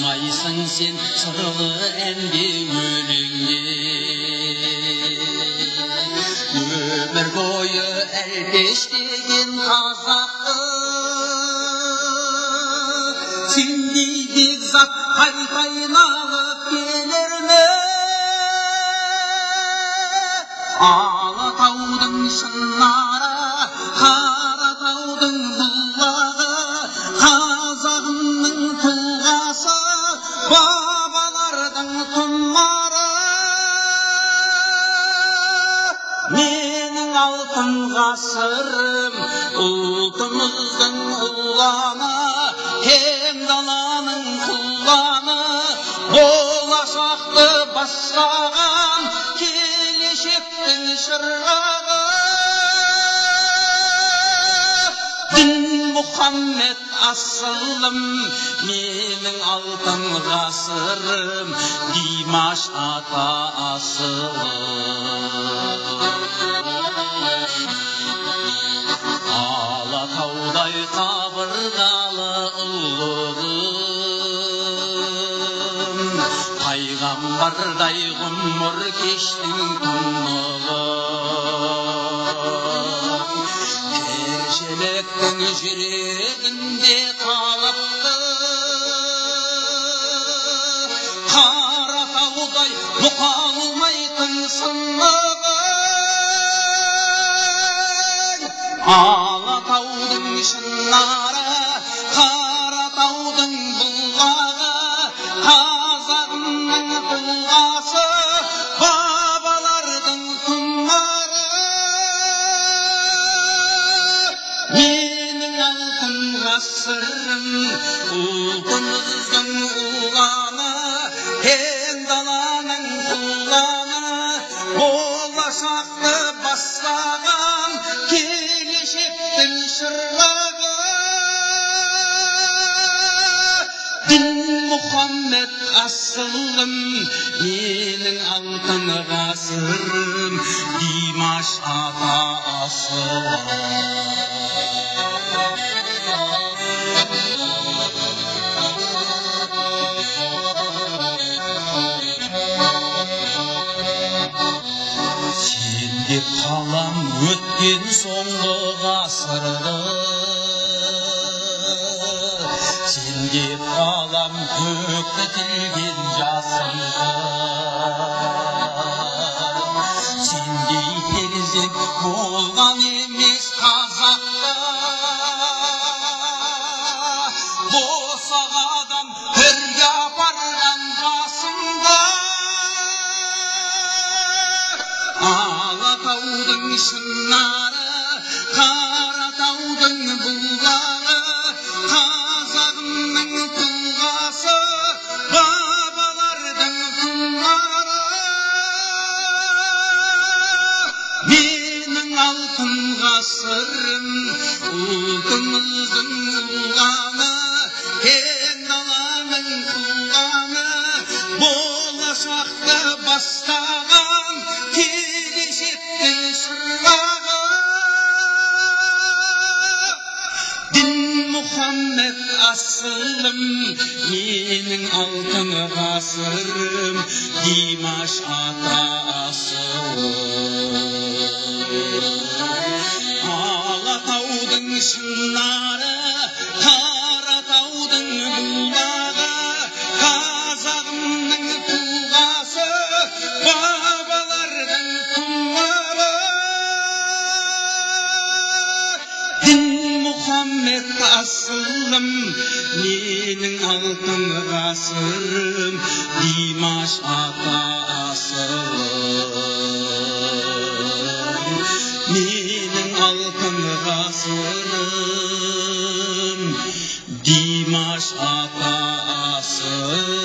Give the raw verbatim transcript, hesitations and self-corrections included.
Сыйлайсың сен сырлы әнде өлеңге, өмір бойы әлпештеген қазақты сендей бекзат қайта айналып келер ме? Алатаудың шынары, Қаратаудың бұлағы, қазағымның тұлғасы, бабалардың тұмары. Менің алтын ғасырым, ұлтымыздың ұланы, кең даланың құланы, болашақты бастаған келешектің шырағы. Дінмұхаммед асылым, менің алтын ғасырым, Димаш ата асылым. Алатаудай қабырғалы ұлығым, пайғамбардай ғұмыр кештің тұнығым. Першеліктің жүрегінде қалыпты, Қаратаудай мұқалмайтын сынығың. Алатаудың шынары, Қаратаудың бұлағы, қазағымның тұлғасы, бабалардың тұмары. Менің алтын ғасырым, ұлтымыздың ұланы, кең даланың құланы, болашақты бастаған келешектің шырағы. Дінмұхаммед асылым, менің алтын ғасырым, Димаш ата асылым. Сен деп қалам өткен соңғы ғасырды, сен деп қалам көкті тілген жасымды. Сендей перзент болған емес қазақта, босағадан бірге апарған басымда. Алатаудың шынары, Қаратаудың бұлағы, қазағымның тұлғасы, бабалардың тұмары. Менің алтын ғасырым, ұлтымыздың ұланы, кең даланың құланы, болашақты бастаған келешектің шырағы. Дінмұхаммед асылым, менің алтын ғасырым, Димаш ата асылым. Алатаудың шынары, Қаратаудың бұлағы, қазағымның тұлғасы, бабалардың тұмары. Дінмұхаммед асылым, менің алтын ғасырым, Димаш ата асылым. Менің алтын ғасырым, Димаш ата асылым.